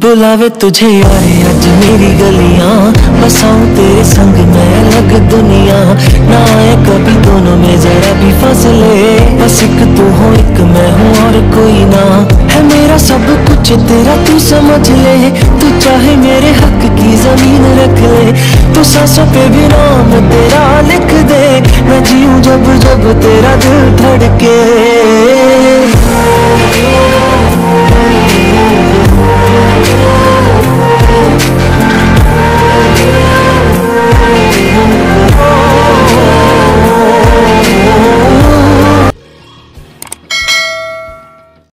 बुलावे तुझे आए आज मेरी गलियां, बसाऊं तेरे संग मैं अलग दुनिया। ना आए कभी दोनों में जरा भी फासले, बस एक तू हो एक मैं हूँ और कोई ना। है मेरा सब कुछ तेरा तू समझ ले, तू चाहे मेरे हक की जमीन रख ले। तू सांसों पे भी नाम तेरा लिख दे, मैं जीऊं जब जब तेरा दिल धड़के।